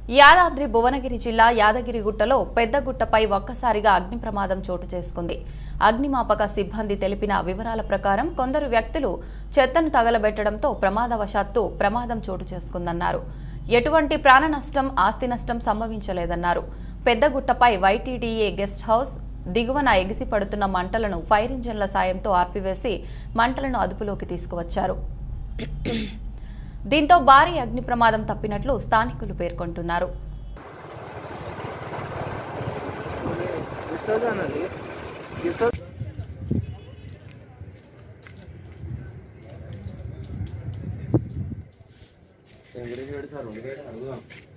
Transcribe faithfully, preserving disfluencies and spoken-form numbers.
యాదాద్రి భువనగిరి జిల్లా యాదగిరిగుట్టలో పెద్దగుట్టపై ఒక్కసారిగా అగ్ని ప్రమాదం చోటు చేసుకుంది. అగ్నిమాపక సిబ్బంది తెలిపిన వివరాల ప్రకారం కొందరు వ్యక్తులు చెత్తను తగలబెట్టడంతో ప్రమాదవశాత్తు ప్రమాదం చోటు చేసుకుందన్నారు. ఎటువంటి ప్రాణ నష్టం, ఆస్తి నష్టం సంభవించలేదన్నారు. పెద్దగుట్టపై వైటీడీఏ గెస్ట్ హౌస్ దిగువన ఎగిసి పడుతున్న మంటలను ఫైర్ ఇంజన్ల సాయంతో ఆర్పివేసి మంటలను అదుపులోకి తీసుకువచ్చారు. దీంతో భారీ అగ్ని ప్రమాదం తప్పినట్లు స్థానికులు పేర్కొంటున్నారు. గురించి పెడతారు